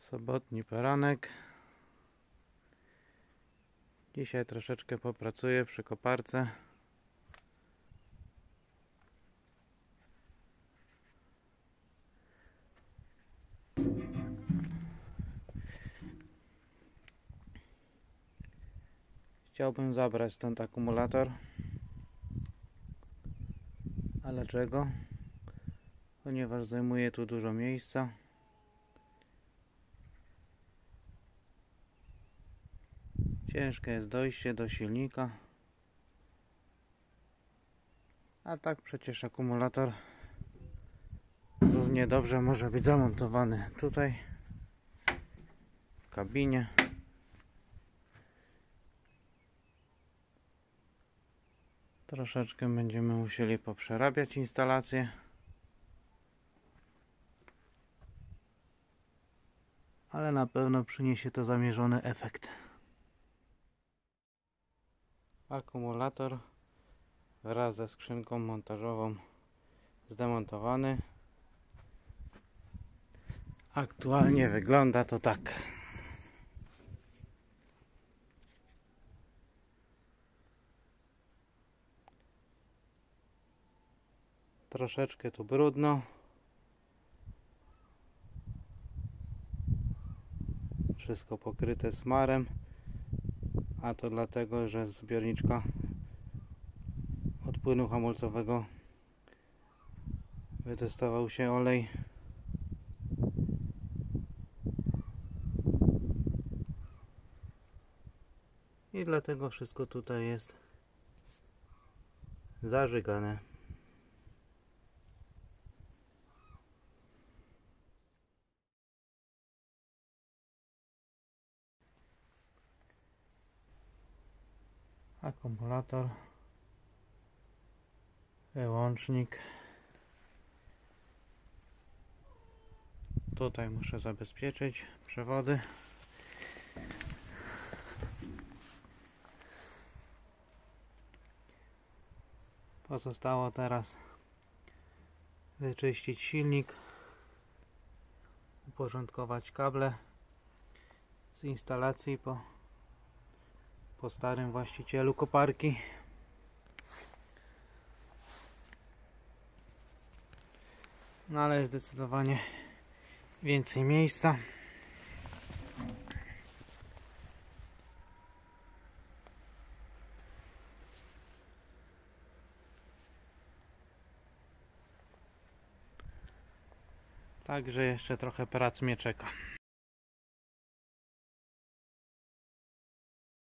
Sobotni poranek. Dzisiaj troszeczkę popracuję przy koparce. Chciałbym zabrać stąd akumulator. Ale czego? Ponieważ zajmuje tu dużo miejsca. Ciężkie jest dojście do silnika. A tak przecież akumulator równie dobrze może być zamontowany tutaj w kabinie. Troszeczkę będziemy musieli poprzerabiać instalację. Ale na pewno przyniesie to zamierzony efekt. Akumulator wraz ze skrzynką montażową zdemontowany. Aktualnie wygląda to tak. Troszeczkę tu brudno. Wszystko pokryte smarem. A to dlatego, że z zbiorniczka od płynu hamulcowego wytestował się olej. I dlatego wszystko tutaj jest zażygane. Akumulator, wyłącznik. Tutaj muszę zabezpieczyć przewody. Pozostało teraz wyczyścić silnik, uporządkować kable z instalacji po starym właścicielu koparki. No ale jest zdecydowanie więcej miejsca. Także jeszcze trochę prac mnie czeka.